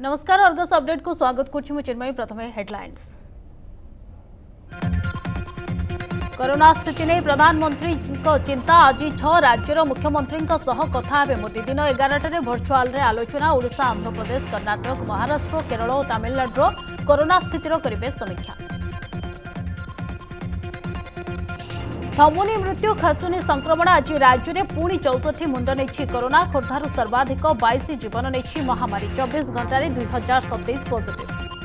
नमस्कार Argus update को स्वागत करुछु चिन्मयी। प्रथम हेडलाइंस। कोरोना स्थिति नहीं प्रधानमंत्री चिंता। आज 6 राज्यर मुख्यमंत्री कथा हे मोदी। दिन 11 भर्चुआल आलोचना। ओडिशा, आंध्र प्रदेश, कर्नाटक, महाराष्ट्र, केरल और तमिलनाडु कोरोना स्थितिर करेंगे समीक्षा। थमुनी मृत्यु, खसुनी संक्रमण। आज राज्य में पुणी 64 मुंड नहीं कोरोना। खोर्धार सर्वाधिक 22 जीवन नहीं महामारी। 24 घंटे 2027 पॉजिटिव।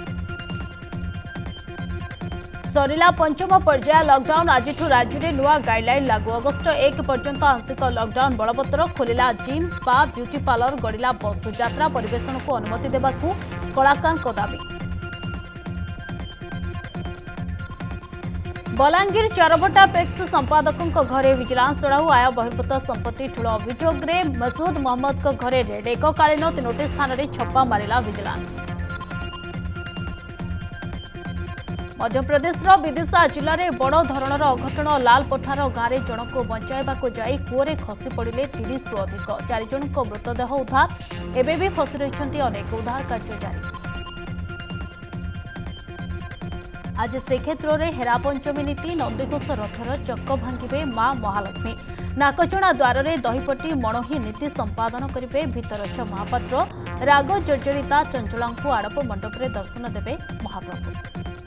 सरिला पंचम पर्याय लॉकडाउन। आज राज्य में नुआ गाइडलाइन लागू। अगस्ट 1 पर्यंत आंशिक लॉकडाउन बलवत्तर। खोलिला जिम, स्पा, ब्यूटी पार्लर, गड़िला बस यात्रा परिवेशन को अनुमति देवाकू कलाकार दाबी। बलांगीर चारबटा पेक्स संपादकों घरे विजिलेंस चढ़ाऊ। आय बहिर्भूत संपत्ति ठूल अभियोग में मसूद मोहम्मद घरे रेड। एककालीन 3टी स्थान में छप्पा मारिला विजिलेंस। मध्यप्रदेश विदिशा जिले में बड़ धरणर अघटन। लालपठार गांव में जन को बचाइवाक जाई कूअरे खसी पड़े 30 रु अधिक। 4 जन मृतदेह उद्धार। एबे भी फसी रही अनेक। उद्धार कार्य जारी। आज श्रीक्षेत्र में हेरा पंचमी नीति। नंदीघोष रथर चक भांगे मां महालक्ष्मी। नाकचणा द्वार में दहीपटी मणोही नीति संपादन करेंगे भितरछ महापात्र। राग जर्जरिता चंचला आड़प मंडप में दर्शन देवे महाप्रभु।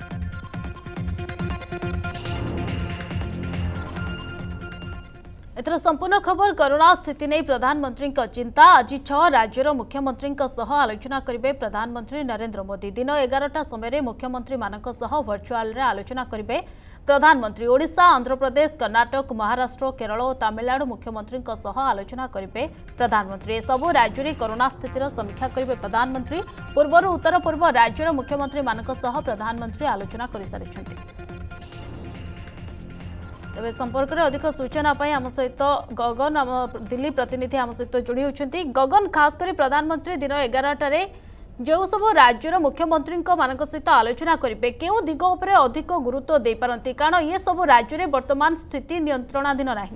एथर संपूर्ण खबर। कोरोना स्थिति नहीं प्रधानमंत्री चिंता। आज 6 राज्यर मुख्यमंत्री आलोचना करेंगे प्रधानमंत्री नरेंद्र मोदी। दिन 11टा समय मुख्यमंत्री वर्चुआल आलोचना करेंगे प्रधानमंत्री। ओडिशा, आंध्र प्रदेश, कर्नाटक, महाराष्ट्र, केरल और तमिलनाडु मुख्यमंत्री आलोचना करेंगे प्रधानमंत्री। सबु राज्य में कोरोना स्थितिर समीक्षा करेंगे प्रधानमंत्री। पूर्वर उत्तर पूर्व राज्यर मुख्यमंत्री प्रधानमंत्री आलोचना कर सारी। तेज संपर्क में अधिक सूचना आम सहित गगन आम दिल्ली प्रतिनिधि आम सहित जोड़ी होती। गगन, खास कर प्रधानमंत्री दिन 11टारे जो सब राज्यर मुख्यमंत्री सहित आलोचना करेंगे क्यों दिग उपर अधिक गुरुत्व दे पारती, कारण ये सब राज्य में वर्तमान स्थिति नियंत्रणाधीन ना।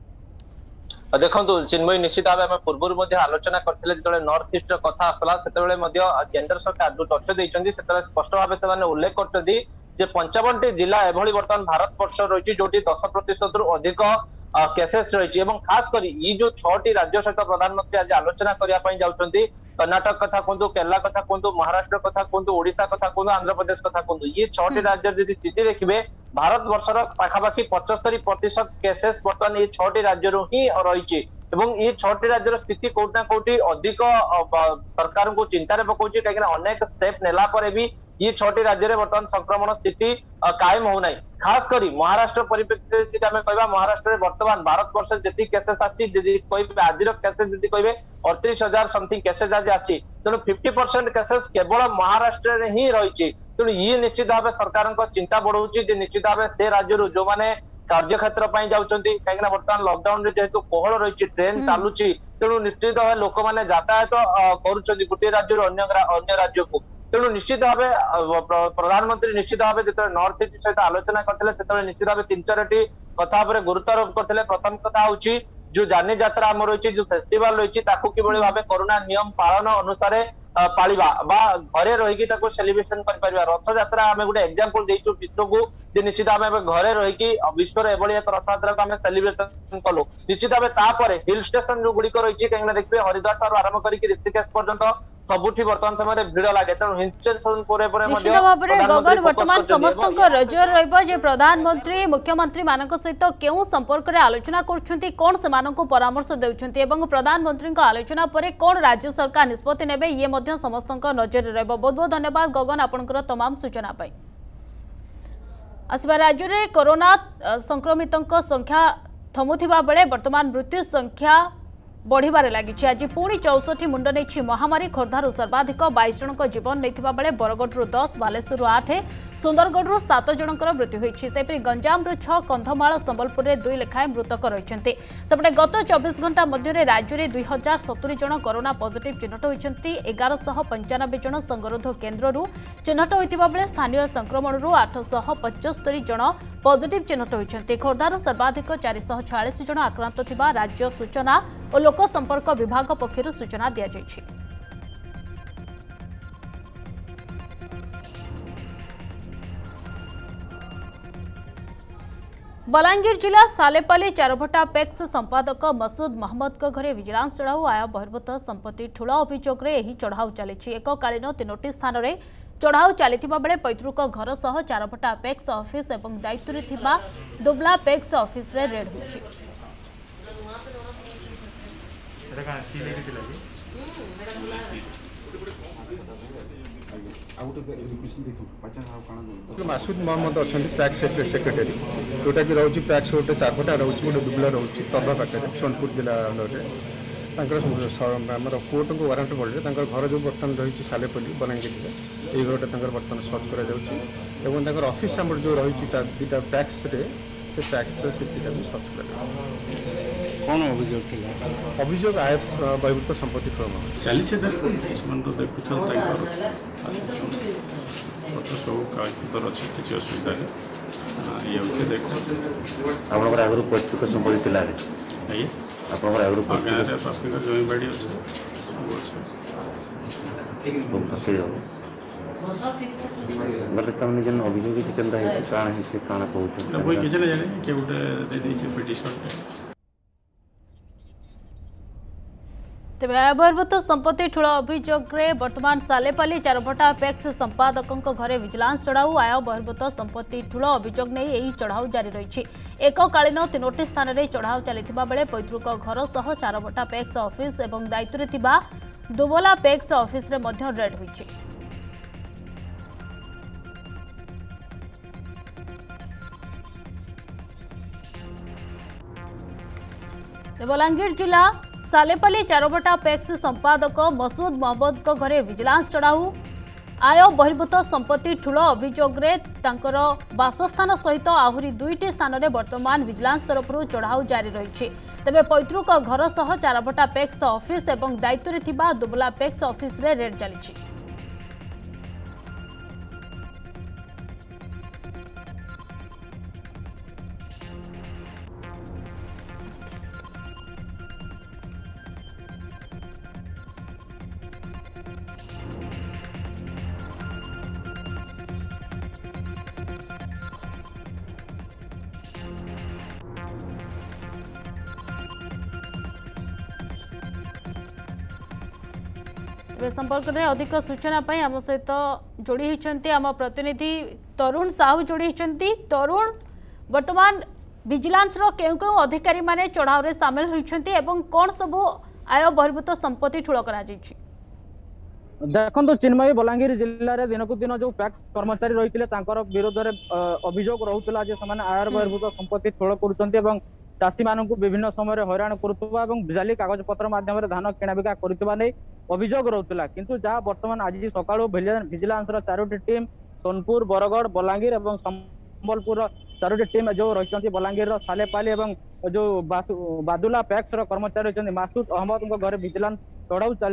देखो चिन्मयी, निश्चित भाव में पूर्व आलोचना करते जो नॉर्थ ईस्ट कथा आसला से केंद्र सरकार जो तथ्य देते स्पष्ट भाव से उल्लेख कर 55टी जिला एभली बर्तमान भारत वर्ष रही जो 10% रु अधिक केसेस रही। खास कर ये जो 6टी राज्य सहित प्रधानमंत्री आज आलोचना करने जाऊँगी। कर्नाटक कथा कहतु, केरला कथा कहतु, महाराष्ट्र कथा कहतु, ओडिशा कथा कहतु, आंध्र प्रदेश कथा कहतु, ये 6टी राज्य जब स्थिति देखिए भारत वर्षर पाखापाखि 75% केसेस बर्तमान ये 6टी राज्य ही रही। ये 6टी राज्यर स्थिति कोटना कोटी अधिक सरकार को चिंतार पकाउछि, कहीं अनेक स्टेप नेला पर भी ये 6टी राज्य में बर्तमान संक्रमण स्थिति कायम होना। खास कर महाराष्ट्र परिप्रेक्षी आम कह महाराष्ट्र में बर्तमान भारत वर्ष जी केसेस आज केसेस कहे 38,000 समथिंग केसेस आज आसी। तेणु 50% केसेस केवल महाराष्ट्र में ही रही। तेणु ये निश्चित भाव सरकार चिंता बढ़ाऊँगी। निश्चित भाव से राज्य जो मैंने कार्यक्षेत्र जाऊँगी कहीं बर्तमान लॉकडाउन जेहेतु कोहल रही ट्रेन चलुची, तेणु निश्चित भाव लोक मैंने यातायात कर गोटे राज्य अन्य राज्य को। तेणु निश्चित भाव प्रधानमंत्री निश्चित भाव जो नॉर्थ ईस्ट सहित आलोचना करते निश्चित भाव 3-4टी कथा गुरुत्वारोप करते। प्रथम कथा हूँ जो जानी यात्रा आम रही जो फेस्टिवल रही भाव कोरोना नियम पालन अनुसार पालिबा घरे रही सेलिब्रेशन कर रथ यात्रा आम गोटे एग्जांपल देचु विश्व को निश्चित भाव घरे रही विश्व एभली एक रथ यात्रा को आम सेलिब्रेशन कलु। निश्चित भाव हिल स्टेशन जो गुड़िक रही कहीं देखिए हरिद्वार ठार आरंभ कर ऋषिकेश पर्यंत सबुठी वर्तमान समय भीड़ लगे। निश्चित भाव में गगन वर्तमान समस्त नजर रही प्रधानमंत्री मुख्यमंत्री मान सहित क्यों संपर्क में आलोचना कर कौन से परामर्श देउछंती एवं प्रधानमंत्री आलोचना पर कौन राज्य सरकार निष्पत्ति नेबे ये मध्य समस्त नजर रहिबो। बहुत बहुत धन्यवाद गगन आपनकर तमाम सूचना पाई। आसवा राज्य में कोरोना संक्रमितों संख्या थमुथिबा बेले वर्तमान मृत्यु संख्या बढ़िबारे लगी। आज पुणी 64 मुंड नहीं महामारी। खोर्धार सर्वाधिक 22 जन जीवन नहीं बेले बरगढ़ 10, बालेश्वर 8, सुंदरगढ़ 7 जनकर मृत्यु होती। सेपरी गंजाम 6, कंधमाल संबलपुर में 2 लेखाएं मृतक रही। सेपटे गत 24 घंटा मध्य राज्य में 2070 जन कोरोना पॉजिटिव चिन्हट होती। 1195 जन संगरोध केन्द्र चिन्हट होता बेले स्थानीय संक्रमण 875 जन पॉजिटिव चिन्हट होती। खोर्धार सर्वाधिक 446 जन आक्रांत थिबा राज्य सूचना और लोक संपर्क विभाग पक्षर सूचना दी जाइछि। बलांगीर जिला सालेपाली चारभटा पैक्स संपादक मसूद महमद घरे विजिलेंस चढ़ाऊ आय बहिर्भूत संपत्ति ठूल अभियोग में चढ़ाऊ चली एककालीन 3टी स्थान में चढ़ाऊ चली बेले पैतृक घर सह चारभटा पैक्स ऑफिस और दायित्व में दुबला पैक्स ऑफिस रे रेड होछि। मासूद मोहम्मद अच्छा पैक्स सेक्रेटरी जोटा कि रोचे पैक्स गोटे चारपटा रोचे गोटे दुबला रोचे तर्भा पाखे सोनपुर जिला आमर कोर्ट को वारंट पड़े घर जो बर्तमान रही सालेपल्ली बलांगीर जिला ये घरटा बर्तमान सर्च कर ऑफिस आम जो रही 2टा पैक्स से पैक्स से 2टा भी सर्च कर कौन अभियोग अभियोग आय बहिर्भूत संपत्ति क्रम चली तो देखुन सब कागज अच्छे किसी असुविधा नहीं ये देख आगुरी पैतृक संपत्ति गाँव पाखिक जमी बाड़ी अच्छे अभियोग किसी नहीं जाने किए गोटे पिटिशन तेज बहिर्भूत संपत्ति ठूल अभियोग में बर्तमान सालेपाली चारभटा पैक्स संपादक घरे विजिलेंस चढ़ाऊ आय बहिर्भूत संपत्ति ठूल अभियोग नहीं यही चढ़ाऊ जारी रही एककालीन 3टी स्थान में चढ़ाऊ चली बेले पैतृक घर सह चारभटा पैक्स ऑफिस और दायित्व में दुबला पैक्स ऑफिस रेड होइछि। बलांगीर जिला सालेपाली चारभटा पैक्स संपादक मसूद महमद घरे विजिलेंस चढ़ाऊ आय बहिर्भूत संपत्ति ठूल अभियोग में बासस्थान सहित आहरी 2टी स्थान में वर्तमान विजिलेंस तरफ चढ़ाऊ जारी रही तेज पैतृक घर सह चारभटा पैक्स ऑफिस और दायित्व में दुबला पैक्स ऑफिस रेड चली। संपर्क में अधिक सूचना आम सहित जोड़ी होती आम प्रतिनिधि तरुण साहू जोड़ी होती। तरुण वर्तमान विजिलेंस केउ केउ अधिकारी माने चढ़ाऊ रे शामिल होइछन्ती एवं कोन सब आय बहिर्भूत संपत्ति ठूल करा जायछि। देखो चिन्मयी बलांगीर जिले में दिन को दिन जो पैक्स कर्मचारी रही विरोध में अभियोग रोला आय बहिर्भूत संपत्ति ठूल कर चाषी मानू विभिन्न समय हैरान करुवा जाली कागज पत्र माध्यम धान किणाबिका करुवा नहीं अभियोग रोला किंतु जहाँ बर्तमान आज सका विजिलेंस 4टी टीम सोनपुर बरगढ़ बलांगीर और संबलपुर 4टी टीम जो रही बलांगीर सालेपाली और जो बादुला पैक्स कर्मचारी रही मासूद अहमद घर विजिलेंस चढ़ाऊ चली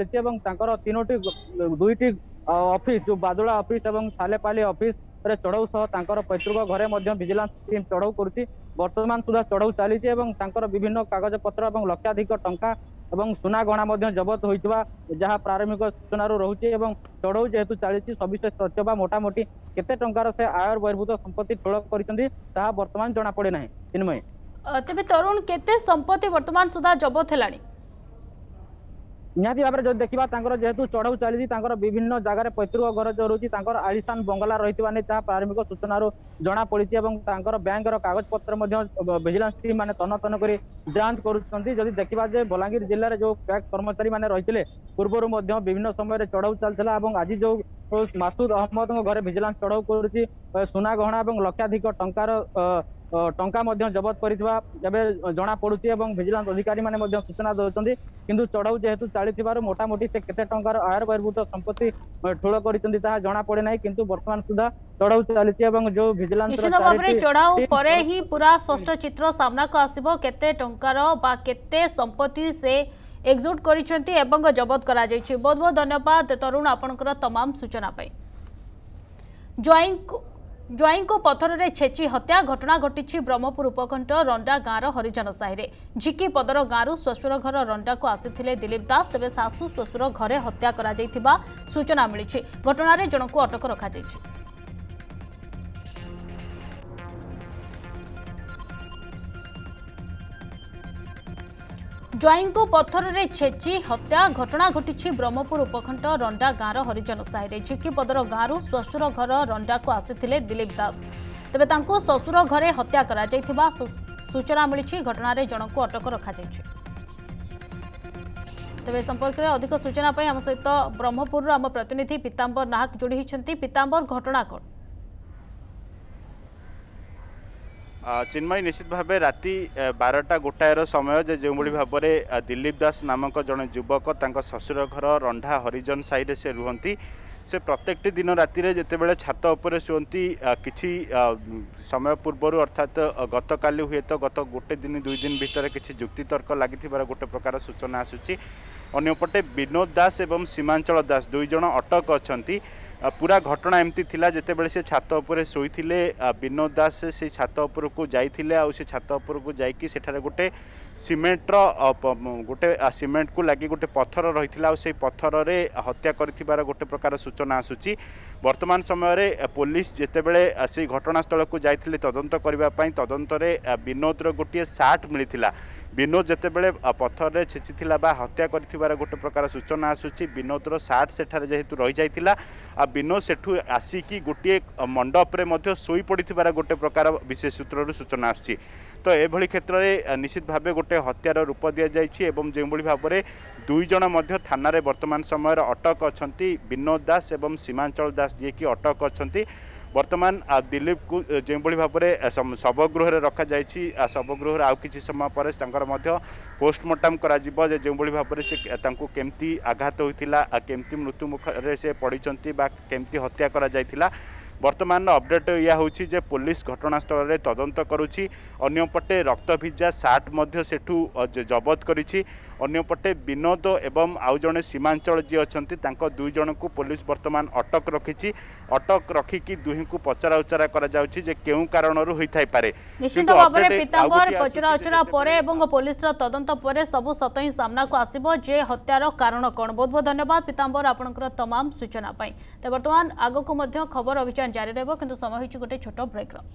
2टी ऑफिस जो बादुला ऑफिस और सालेपाली ऑफिस चढ़ाऊ सह पैतृक घरे विजिलेंस टीम चढ़ाऊ करुच्ची वर्तमान सुधा चढ़ाऊ चली विभिन्न कागज पत्र और लक्षाधिक टंका और सुना गहना जबत होता जहाँ प्रारंभिक सूचना रोचे चढ़ाऊ जेहेतु चली सविशेष तथ्य मोटामोटी केते टंकार से आय बहिर्भूत संपत्ति ठूल कर वर्तमान जना पड़े ना। चिन्मय तेज तरुण केते संपत्ति वर्तमान सुधा जबत है निहाती भाव में जो देखा जेहेतु चढ़ाऊ चली विभिन्न जगार पैतृक घर जो रोचे आलिशान बंगला रही जहाँ प्रारंभिक सूचना जना पड़ी बैंक कागज पत्र विजिलेंस टीम मैंने तन्न तन्न कर जांच करुँच देखा बलांगीर जिले में जो पैक्स कर्मचारी मैंने रही पूर्वर विभिन्न समय चढ़ाऊ चलता आज जो मासूद अहमद घर विजिलेंस चढ़ाऊ कर सुना गहना और लक्षाधिक टंकार टंका जबत कर जना पड़ुची विजिलेंस अधिकारी मैंने सूचना दौरान किंतु चढ़ाऊ जेहेतु चली मोटामोटी से केते टंकार आय बहिर्भूत संपत्ति ठूल कर जना पड़े ना किंतु वर्तमान सुधा चढ़ाऊ चली जो विजिलेंस चढ़ाऊ पर ही पूरा स्पष्ट चित्र सामना को आसिबो केते टंकार बा केते संपत्ति से एक्सुट करिसेंती एवं जबत करा जायछि। बहुत बहुत धन्यवाद तरुण आपनकर तमाम सूचना पाई। ज्वाई को पथर रे छेची हत्या घटना घटी ब्रह्मपुर उपकंठ रंडा गाँव हरिजन साहि झिकी पदर गाँव श्वशुर घर रंडा को आसी दिलीप दास तेज शाशु श्वशुर घरे हत्या करा सूचना मिली घटना जन को अटक रखा। ज्वाईं को पत्थर रे छेची हत्या घटना घटी ब्रह्मपुर उपखंड रंडा गाँव हरिजन साहि झिकीपदर गाँव श्वशुर घर रंडा को आसी दिलीप दास तेबे तांको श्वशुर घरे हत्या करा जायथिबा सूचना मिली घटना जन को अटक रखा तेबे संपर्क में अधिक सूचना आम सहित ब्रह्मपुर आम प्रतिनिधि पीतांबर नाहक जोड़ी होती पीतांबर घटना कौन चिन्मय निश्चित भाव राति 12टा गोटायर समय जो भाव में दिलीप दास नामक जड़े युवक ससुर घर रंढा हरिजन साहि से रुहति से प्रत्येक दिन राति जितेबाला छात उपर शुअती किसी समय पूर्वर अर्थात गत काली हुए तो गत गोटे दिन 2 दिन भितर किसी जुक्तितर्क लगी गोटे प्रकार सूचना आसूची अन्यपटे विनोद दास एवं सीमांचल दास 2 जन अटक अच्छा पूरा घटना एमती थिला जितेबाला से छात उपर शोईथिले विनोद दास से छात उपर को जाइथिले आ से छात उपर को जाइकी सेठारे गोटे सीमेंटर गोटे सीमेंट को लगी गोटे पत्थर रही से पत्थर रे हत्या कर गोटे प्रकार सूचना आसूची वर्तमान समय पुलिस जितेबाला से घटनास्थल को जाइथिले तदंत करने तदंत विनोद गोटे सार्ट मिलता विनोद जितेबाला पत्थर रे छेची बा हत्या कर गोटे प्रकार सूचना आसूची विनोदर सार्ट सेठारे जेहेतु रही जाइथिला विनोद सेठू आसिकी गोटे मंडप रे शोई पड़िथिबार गोटे प्रकार विशेष सूत्र सूचना आसूची तो एभली क्षेत्र में निश्चित भाव गोटे हत्यार रूप दि जाइए जो भाव में 2 जन थाना रे वर्तमान समय अटक अच्छा विनोद दास एवं सीमांचल दास जी की अटक अच्छा वर्तमान दिलीप को जो भाव में शवगृह रखा जाइए शवगृह आउ किसी समय पर पोस्टमार्टम करा जो भाव में से केमती आघात होता केमती मृत्यु मुखर से पड़ी केमती हत्या करा जाइथिला वर्तमान अपडेट या होची जे पुलिस घटनास्थल रे तदंत करुछि अन्यपटे रक्त भिजा सार्ट मध्य सेठू जबत करिछि अन्यपटे विनोद एवं आउ जने सीमांचल जी अछंती तांको 2 जन को पुलिस वर्तमान अटक रखिछि अटक रखिकी दुही को पचरा उचरा करा जाउछि जे केउ कारणरू होई थाई पारे निश्चित भाव में पीतांबर पचरा उचरा परे एवं पुलिस रा तदंत परे सब सतही सामना को आसीबो जे हत्यार कारण कोन बहुत बहुत धन्यवाद पीतांबर आपनकर तमाम सूचना पाई ते वर्तमान आगो को मध्य खबर अभियान जारी रहबो किंतु समय होइछि गोटे छोट ब्रेक रो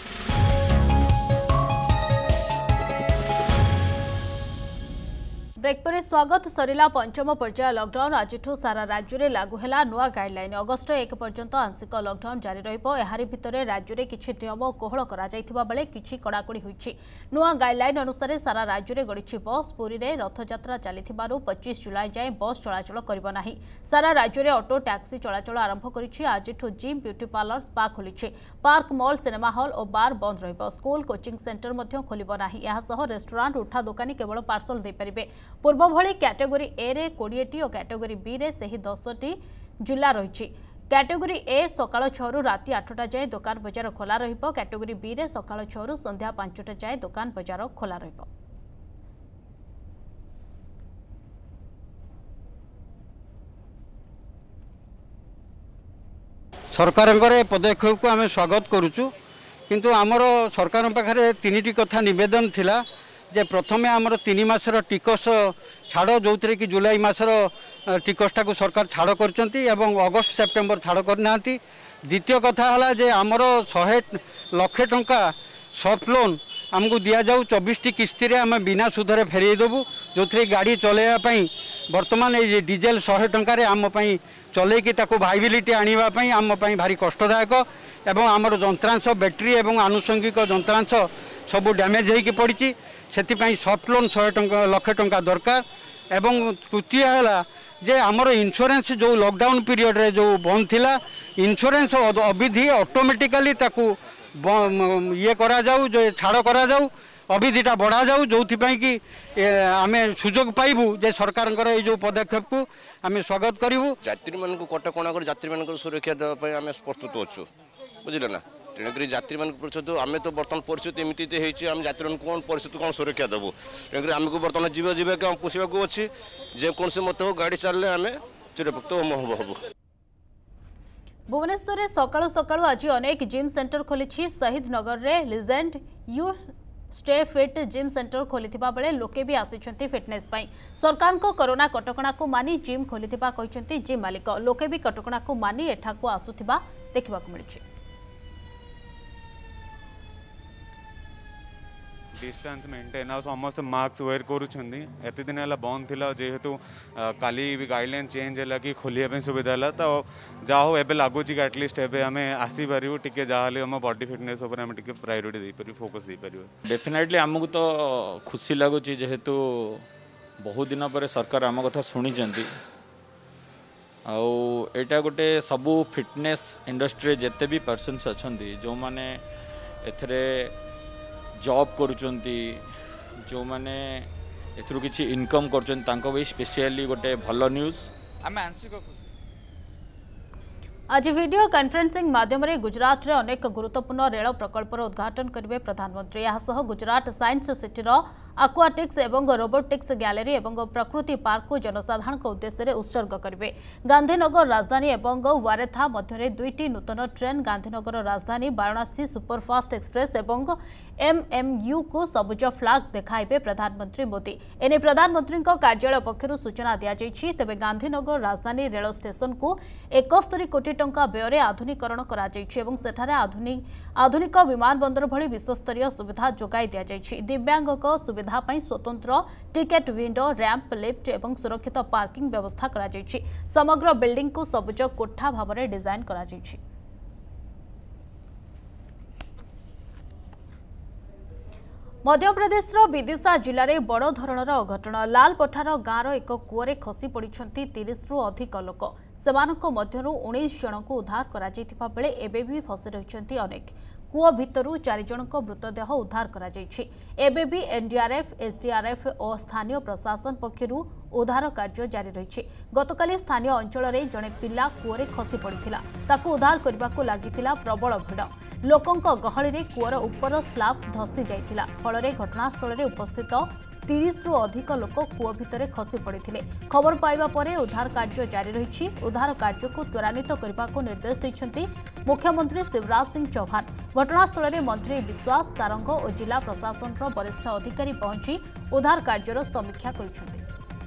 ब्रेक पर स्वागत सरिला पंचम पर्याय लॉकडाउन आज सारा राज्य में लागू है नुआ गाइडलाइन अगस्ट 1 पर्यंत आंशिक लॉकडाउन जारी रही भितर राज्य में किछि नियम कोहल करे किछि कड़ाकड़ी होइछि नुआ गाइडलाइन अनुसार सारा राज्य में गड़ी बस पुरी में रथयात्रा चली 25 जुलाई जाए बस चलाचल करिबो नाही सारा राज्य में ऑटो टैक्सी चलाचल आरंभ करिछि आज जिम ब्यूटी पार्लर स्पा खोलिछि पार्क मॉल सिनेमा हॉल और बार बंद रहिबो स्कूल कोचिंग सेंटर मध्य खोलिबो नाही एहा सह रेस्टोरेंट उठा दुकानी केवल पार्सल दे परिबे पूर्व भली कैटेगोरी ए रे 20टी और कैटेगोरी बी रे सही 10टी जिला रही कैटेगोरी ए सकाळ 6 रु राति 8टा जाए दुकान बजार खोला रहिबो कैटेगोरी बी रे सकाळ 6 रु संध्या 5टा जाए दुकान बजार खोला रहिबो सरकार पदक्षेप को आम स्वागत करुचु किंतु आमर सरकार पाखे 3टी कथा निवेदन थिला जे प्रथमे आमर 3 मासर टिकस छाड़ जो थे कि जुलाई मासर टिकसटा को सरकार छाड़ करचंती एवं अगस्ट सेप्टेम्बर छाड़ करना द्वितीय कथा है जे आमर 100 लाख टंका सॉफ्ट लोन आमको दि जाऊ 24टी किस्ती रे आम बिना सुधरे फेरई देबू जो थे गाड़ी चलैवाई बर्तमान ये डीजेल 100 टंकार आम चलैकी भाइबिलिटी आने आम भारी कष्टदायक एवं आमर जंत्रांश बैटेरी एवं आनुषंगिक जंत्रांश सब डैमेज होगी पड़ी से सॉफ्ट लोन 100 लाख टंका दरकार एवं तृतीय है जे आमर इंश्योरेंस जो लॉकडाउन पीरियड रे जो बंद थिला इंश्योरेंस अविधि ऑटोमेटिकली ताकू ये करा जाऊ जो छाड़ करा जाऊ अविधिटा बढ़ा जाऊ जो कि आम सुजोग पाइबू जे सरकार जो पदक्षेप को आम स्वागत करूँ यात्री मान कटकणा कर यात्री मान सुरक्षा देवाई आम प्रस्तुत अच्छु बुझे ना तेणुक यात्री मान आम तो बर्तमान परिस्थिति एमती होम यात्री कौन परिस्थिति कौन सुरक्षा देवु तेणुक आमको बर्तमान जीवा पोषा अच्छी जेकोसी मत हो गाड़ी चलने आम चिरपुक्त हबू भुवनेश्वर में सकाळु सकाळु आज अनेक जिम सेंटर खोली शहीद नगर में legend you stay fit gym centre खोली बेले लोके भी आसी फिटनेस पाई सरकार को कोरोना कटकणा को मानी जिम खोली जिम मालिक लोके भी कटकणा को मानी एठाकू आसुथिबा देखिबाकू मिलुछि डिस्टेंस मेंटेन आ समस्त मास्क वेयर करूछंदी एते दिन हला बंद थिला जेहेतु काली भी गाइडलाइन चेंज हला कि खोलिया पे सुविधा हला तो जा हो एबे लागु कि एटलीस्ट एबे हमें आसी परिबो टिके जा हले हम बॉडी फिटनेस ऊपर हम टिके प्रायोरिटी दे परिबो फोकस दे परिबो डेफिनेटली हमकु तो खुशी लागु छि जेहेतु बहुत दिन पर सरकार आम कथा शुणी आटा गोटे सबू फिटनेस इंडस्ट्री जिते भी पर्सनस अच्छा जो मैंने एथरे जॉब करुचंती जो मैंने एथरु किछि इनकम करचंती भी स्पेशली गोटे भल न्यूज आम आंशिक आज वीडियो कॉन्फ्रेंसिंग माध्यम गुजरात रे अनेक गुरुत्वपूर्ण रेल प्रकल्पर उद्घाटन करेंगे प्रधानमंत्री। यह गुजरात साइंस सिटीर आक्वाटिक्स एवं रोबोटिक्स गैलरी एवं प्रकृति पार्क को जनसाधारण उद्देश्य उत्सर्ग करेंगे। गांधीनगर राजधानी एवं वारेथा मध्य दुईटी नूतन train Gandhinagar Rajdhani Varanasi superfast express एवं MMU को सबुज फ्लाग देखाइबे प्रधानमंत्री मोदी। एने प्रधानमंत्री कार्यालय पक्षर सूचना दी तेज गांधीनगर राजधानी रेल स्टेशन को 71 कोटी टंका व्यय आधुनिकरण कर आधुनिक विमान बंदर भली विश्वस्तरीय सुविधा जोगाई दि दिव्यांग सुविधा स्वतंत्र टिकेट विंडो रैंप लिफ्ट एवं सुरक्षित पार्किंग व्यवस्था करा समग्र बिल्डिंग को सबुज कोठा भाव में डिजाइन करा मध्यप्रदेश विदिशा जिले में बड़ धरणर अघटन लालपठार गाँवर एक कूअरे खसी पड़ती 30 रु अधिक लोक सेमानक मध्यरु 19 जन को उद्धार करा जायतिबा बेले एबे भी फसी रहिसंती अनेक कूଅ भितरु 4 जनक मृतदेह उद्धार करा जायछि। एबे भी एनडीआरएफ एसडीआरएफ और स्थानीय प्रशासन पक्षरु उद्धार कार्य जारी रहिछि। गतकाली स्थानीय अंचल रे जणे पिला कूअरे खसी पड़िथिला ताकू उद्धार करबाकू लागिथिला प्रबल भिड़ लोकंक गहळी रे कूअर उपर स्लाब धसी जायतिला फଳରେ घटनास्थल रे उपस्थित 30 रु अधिक लोक कूଅ भितरे खसी पड़ते खबर पाइबा परे उद्धार कार्य जारी रही उद्धार कार्य को त्वरान्वित करने को निर्देश देते मुख्यमंत्री शिवराज सिंह चौहान। घटनास्थल में मंत्री विश्वास सारंग और जिला प्रशासन वरिष्ठ अधिकारी पहुंची उद्धार कार्यर समीक्षा कर।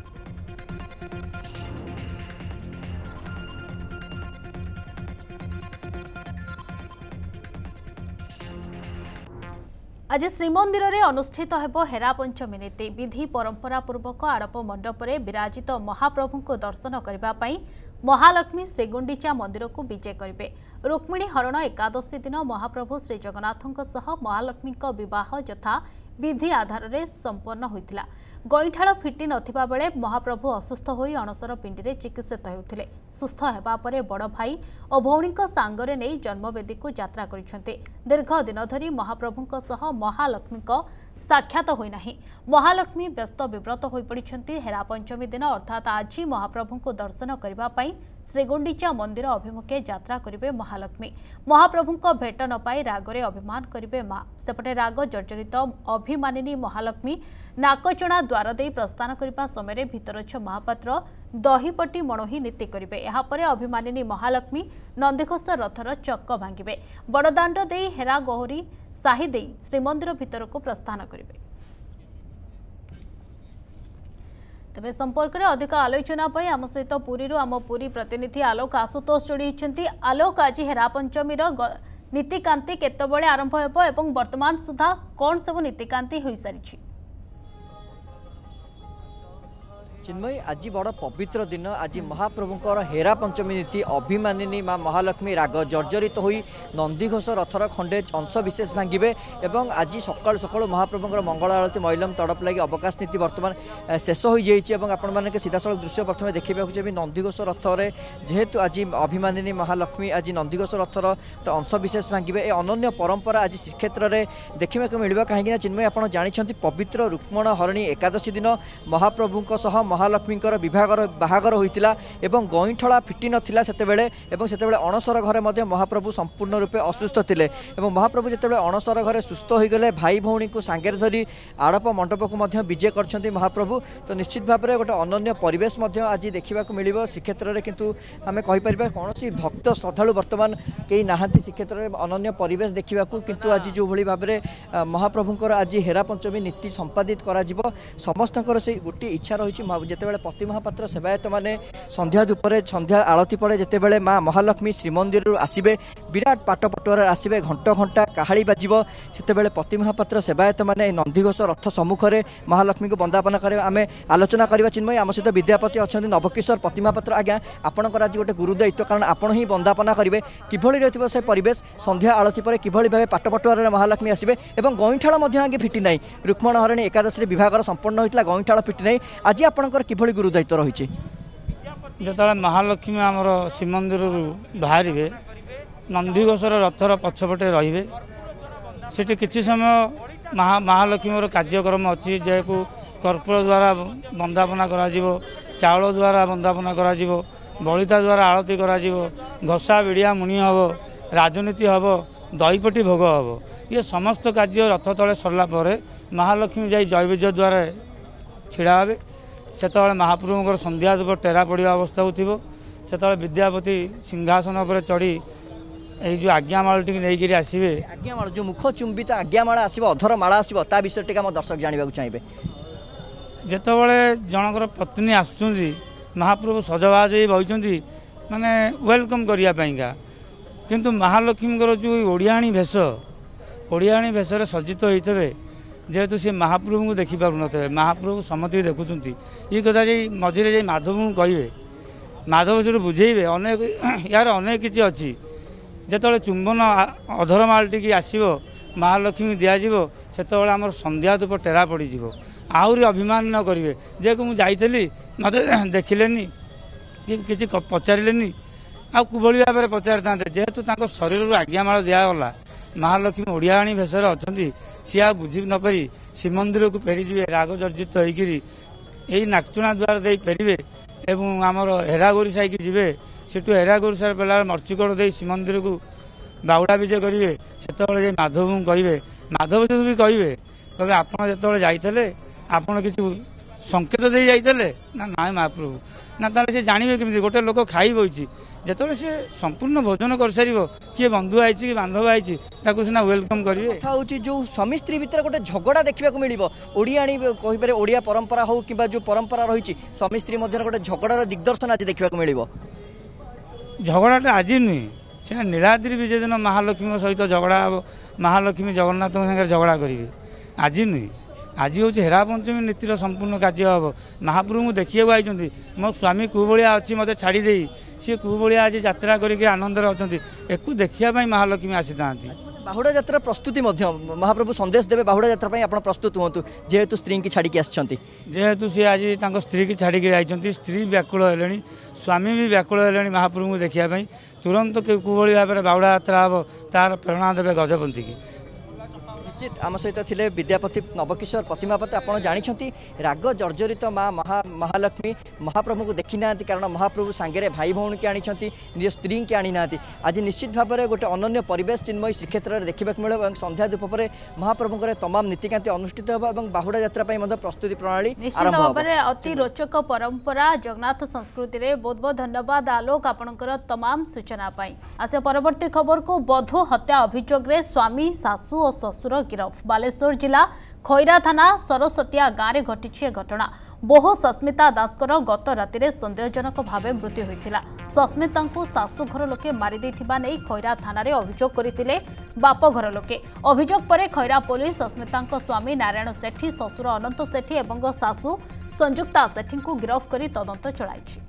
आज श्रीमंदिर में अनुष्ठित हेबो हेरा पंचमी नीति विधि परंपरा पूर्वक आड़प मंडप में विराजित महाप्रभु को दर्शन करने महालक्ष्मी श्रीगुंडीचा मंदिर को विजय करेंगे। रुक्मिणी हरण एकादशी दिन महाप्रभु श्री जगन्नाथों सह महालक्ष्मी विवाह यथा विधि आधार में संपन्न होता। गईठाड़ फिटी नथिबा बेले महाप्रभु असुस्थ होई अणसर पिंडी चिकित्सित होते सुस्थ हेबा परे बड़ भाई और भौणी सांगरे नहीं जन्मवेदी को यात्रा करिसेंते। दीर्घ दिन धरी महाप्रभु सह महालक्ष्मी साक्षात होना महालक्ष्मी व्यस्त विव्रत हो पड़ती। हेरा पंचमी दिन अर्थात आज महाप्रभु को दर्शन करने श्रीगुंडीचा मंदिर अभिमुखे यात्रा करेंगे महालक्ष्मी। महाप्रभु भेट न पाई रागरे अभिमान करेंगे मां सेपटे राग जर्जरित अभिमानिनी महालक्ष्मी नाकचणा द्वार दे प्रस्थान करने समय भितरछ महापात्र दहीपटी मणोही नीति करेंगे। यापर अभिमानिनी महालक्ष्मी नंदीघोष रथर चक्क भांगे बड़दाण्ड दे हेरा गहरी साही दे श्रीमंदिर भितर को प्रस्थान करेंगे। तेज संपर्क में अधिक आलोचना आम सहित पुरी आम पुरी प्रतिनिधि आलोक आशुतोष जोड़ी होती। आलोक आज हेरा पंचमी नीतिकांति केतबेले आरंभ हेब एवं वर्तमान सुधा कौन सब नीतिकांति हो सारी? चिन्मयी आज बड़ पवित्र दिन आज महाप्रभुंर हेरा पंचमी नीति अभिमानिनी माँ महालक्ष्मी राग जर्जरित होई नंदीघोष रथर खंडे अंश विशेष भांगे और आज सकाल सकाल महाप्रभुंर मंगल आरती महिलम तड़प लगी अवकाश नीति बर्तमान शेष हो जाइए। आपण मैंने सीधासल दृश्य प्रथम देखा चाहिए नंदीघोष रथरे जेहेतु आज अभिमानिनी महालक्ष्मी आज नंदीघोष रथर अंश विशेष भांगे ए अनन्य परंपरा आज श्रीक्षेत्र में देखा मिलवा कहीं चिन्मयी आप जानते पवित्र रुक्मण हरणी एकादशी दिन महाप्रभु सह महालक्ष्मी बाहागर होता एवं गईठला फिटी नाला से अणसर घरे महाप्रभु संपूर्ण रूपे असुस्थ थे महाप्रभु जिते अणसर घरे सुस्थ होगले भाई भौणी को सांगे धरी आड़प मंडप को विजय कर महाप्रभु। तो निश्चित भाव में गोटे अनन्य परिवेश आज देखा मिल श्रीक्षेत्र में किंतु आम कहीपर कौन भक्त श्रद्धालु बर्तमान कई नहांती श्रीक्षेत्र में अनन्य परिवेश देखा किंतु आज जो भाई भाव में महाप्रभुंर आज हेरा पंचमी नीति संपादित कर समस्त से गोटे इच्छा रही जितेबाला पति महापात्र सेवायत मैंने संध्या धूपरे संध्या आलती पड़े जितेबाला माँ महालक्ष्मी श्रीमंदिर आसवे विराट पाटपटुआर आसवे घंटा घंटा काहाड़ी बाजिब से पति महापात्र सेवायत मैंने नंदीघोष रथ सम्मुखें महालक्ष्मी को वंदापना करें आम आलोचना करवा चिन्मय आम सहित विद्यापति अच्छा नवकिशोर पति महापात्र आज्ञा आपंकर आज गोटे गुरुदायित्व कारण आपण ही वंदापना करेंगे किभली रही से परिवेश संध्या आलती पर किभली भाव पाटपटुआर महालक्ष्मी आसवे और गईठाड़ आगे फिटी ना रुक्मण हरणी एकादशी विभाग संपन्न होता गईठाड़ फिटी ना आज आपंकर किभली गुरुदायित्व रही जो महालक्ष्मी आमर श्रीमंदिर बाहर नंदीघोषर रथर पछपटे रे से किसी समय महालक्ष्मी कार्यक्रम अच्छी जैको कर्पूर द्वारा वंदापना करा चाउल द्वारा वंदापना करा बलिता द्वारा आरती करा घसा विड़िया मुनि हम राजनीति हम दहीपटी भोग हम ये समस्त कार्य रथ तले सरला महालक्ष्मी जाई जयविजय द्वारा छिड़ा हे से महाप्रभुଙ୍କର संध्या धूप टेरा पड़ा अवस्था हो विद्यापति सिंहासन पर चढ़ी जो आज्ञामाल टी नहीं आसवे आज्ञामाल जो मुख चुंबित आज्ञामाला आसो अधर माला आसो ता विषय टी आम दर्शक जानवा चाहिए जितेबाला जनकर पत्नी आसुँच महाप्रभु सजबाज बही माने वेलकम करने किंतु महालक्ष्मी जो ओडियाणी भेष ओडियाणी भेष सज्जित होते जेहेतु सी महाप्रभु को देखिपार थे महाप्रभु समति देखुं ये कथा जी मझे जा माधव को कहे माधव से बुझेबे अनेक यार अनेक किसी अच्छी जिते चुंबन अधरमाल टी आसो महालक्ष्मी दिज्व से आम संध्या धूप टेरा पड़ज आहरी अभिमान न करेंगे जे को मुझे मत देखिलेनी कि पचारे आभली भाव में पचारि था जेहेतु शरीर आज्ञामाल दिगला महालक्ष्मी ओडियाणी भेषर अच्छा सी आ बुझी नपारी श्रीमंदिर को फेरीजे राग जर्जित होई नाकचुणा द्वार दे फेरवे एवं आमर हेरागोरी साई की जीवे सेठू हेरागोरी सार बेला मर्चिकड़ दे श्रीमंदिर को बाउड़ा विजय करेंगे से माधव को कहे माधव से भी कहे कहे आपड़ जो जाते आपड़ किसी संकेत दे जाते ना ना महाप्रभु ना ताले से जानवे केमी गोटे लोक खाई बही जिते से संपूर्ण भोजन कर सार किए बंधु आई कि बांधव आई सीना वेलकम करेंगे कथा हूँ जो स्वामी स्त्री भितर गोटे झगड़ा देखा मिल ओडियाणी कहीपर ओडिया परंपरा हो कि जो परंपरा रही स्वामी स्त्री मध्य गोटे झगड़ार दिग्दर्शन आज देखा मिल झगड़ाटा आज नुहे सीना नीलाद्रि विजय दिन महालक्ष्मी सहित झगड़ा हम महालक्ष्मी जगन्नाथ सागर झगड़ा करेंगे आज नुहे आज हूँ हेरा पंचमी नीतिर संपूर्ण कार्य हम महाप्रभु को देखा आई मो स्वामी कौभलिया अच्छी मत छाड़ी सी कौभलिया आज यात्रा करके आनंद अच्छा एक देखापी महालक्ष्मी आसी था बाहुड़ा यात्रा प्रस्तुति महाप्रभु संदेश देवे बाहुड़ा यात्रा आप प्रस्तुत हूँ जेहेतु स्त्री की छाड़ी जेहेतु सी आज स्त्री की छाड़ी जाइए स्त्री व्याकुल है स्वामी भी व्याकुल है महाप्रभु को देखापी तुरंत कौभली भाव में बाहुड़ा यात्रा हम तार प्रेरणा देवे गजपंथी की निश्चित आम सहित थे विद्यापति नवकिशोर प्रतिमापति आपड़ जानते राग जर्जरित माँ महालक्ष्मी महाप्रभु को देखी ना कारण महाप्रभु सांगे भाई भौणी की आनी निज स्त्री की आनी ना आज निश्चित भाव में गोटे अनन्य परिवेश चिन्मयी श्रीक्षेत्र में देखा मिले संध्या धूप पर महाप्रभुଙ୍କର तमाम नीतिकांति अनुष्ठित होगा और बाहुड़ा यात्रा प्रस्तुति प्रणाली निश्चित भाव में अति रोचक परंपरा जगन्नाथ संस्कृति में बहुत बहुत धन्यवाद आलोक आपणकर तमाम सूचना आस परवर्ती खबर को बधू हत्या अभियोग में स्वामी सासू और ससुर गिरफ बालेश्वर जिला खैरा थाना सरस्वतिया गाँव में घटी घटना बोह सस्मिता दासकर गत राति सन्देहजनक भाव मृत्यु होता सस्मिता को शाशुघर लोके मारी खैरा थाना अभियोग करते बाप घर लोके अभियोग पर खैरा पुलिस सस्मिता स्वामी नारायण सेठी ससुर अनंत सेठी और शाशु संयुक्ता सेठी को गिरफ कर तदंत चलाई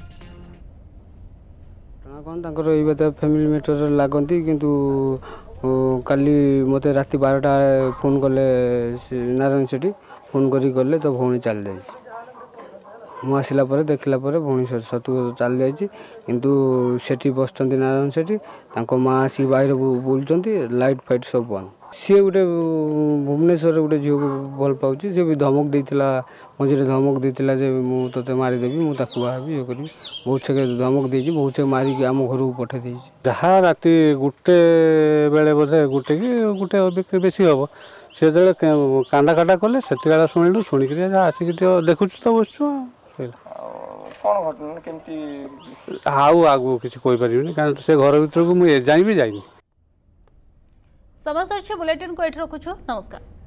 फैमिली मैटर लगती किंतु काली मत राति 12टा फोन कले नारायण सेठी फोन करी गले तो भौणी चल जाए मुझे आसला देखला भौणी सतु चल जाए किंतु सेठी बस नारायण सेठी माँ आसिक बाहर बुलूँ लाइट फाइट सब बंद सी गोटे भुवनेश्वर गोटे झील को भल पाँच सी भी धमक देता मझे धमक देता मुझे मारिदेवी मुझे बाहर ये करी बहुत से धमक दे बहुत से मारिक आम घर को पठे जहाँ राति गोटे बेले बोधे गोटे कि गोटे बेसी हम से कांदा काटा कले से शुणु शुणिक आसिक देखु तो बसु आउ आगू किसी कहीपर कारण से घर भर को मुझे जानी भी जाइनी समाचार बुलेटिन को एठी रखुछु नमस्कार।